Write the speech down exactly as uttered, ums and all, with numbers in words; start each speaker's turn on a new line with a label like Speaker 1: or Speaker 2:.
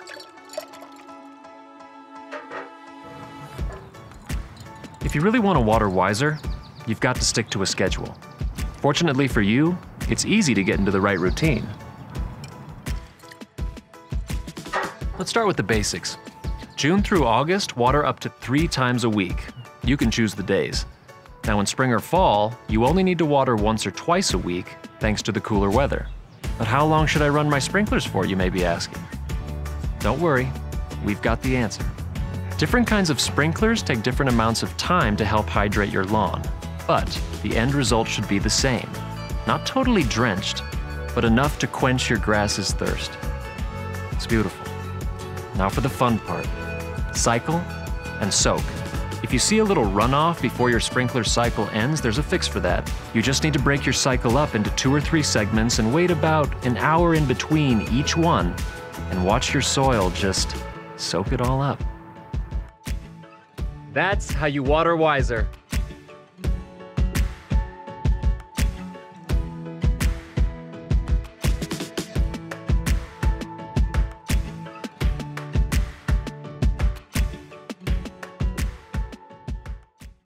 Speaker 1: If you really want to water wiser, you've got to stick to a schedule. Fortunately for you, it's easy to get into the right routine. Let's start with the basics. June through August, water up to three times a week. You can choose the days. Now in spring or fall, you only need to water once or twice a week, thanks to the cooler weather. But how long should I run my sprinklers for, you may be asking? Don't worry, we've got the answer. Different kinds of sprinklers take different amounts of time to help hydrate your lawn, but the end result should be the same. Not totally drenched, but enough to quench your grass's thirst. It's beautiful. Now for the fun part. Cycle and soak. If you see a little runoff before your sprinkler cycle ends, there's a fix for that. You just need to break your cycle up into two or three segments and wait about an hour in between each one and watch your soil just soak it all up. That's how you water wiser.